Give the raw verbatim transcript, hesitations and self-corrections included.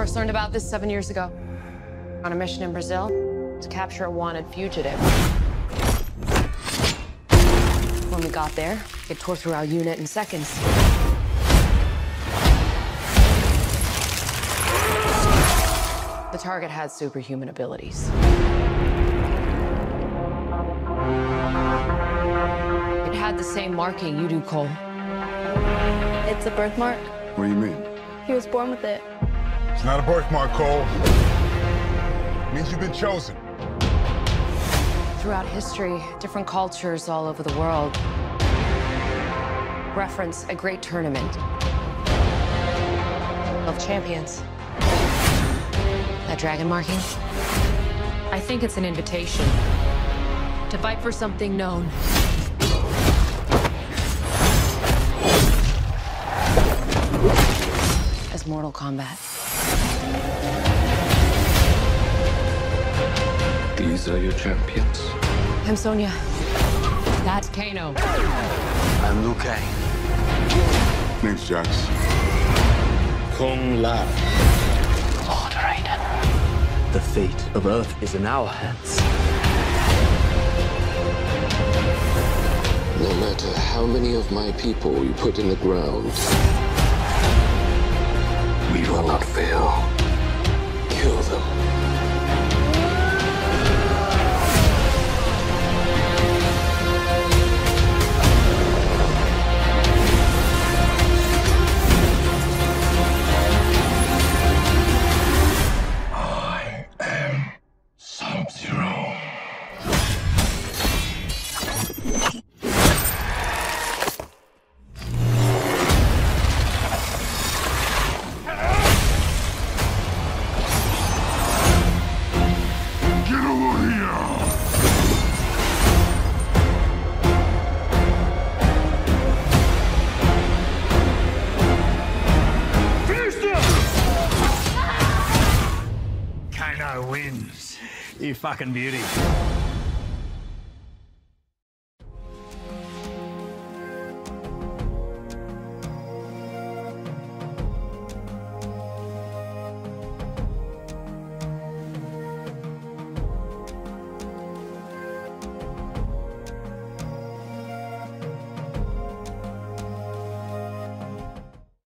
First learned about this seven years ago. On a mission in Brazil to capture a wanted fugitive. When we got there, it tore through our unit in seconds. The target had superhuman abilities. It had the same marking you do, Cole. It's a birthmark. What do you mean? He was born with it. It's not a birthmark, Cole. It means you've been chosen. Throughout history, different cultures all over the world reference a great tournament of champions. That dragon marking? I think it's an invitation to fight for something known. As Mortal Kombat. These are your champions. I'm Sonya. That's Kano. I'm Liu Kang. Name's Jax. Kung Lao. Lord Raiden. The fate of Earth is in our hands. No matter how many of my people you put in the ground, we will not fail. Kill them. Kano wins. You fucking beauty.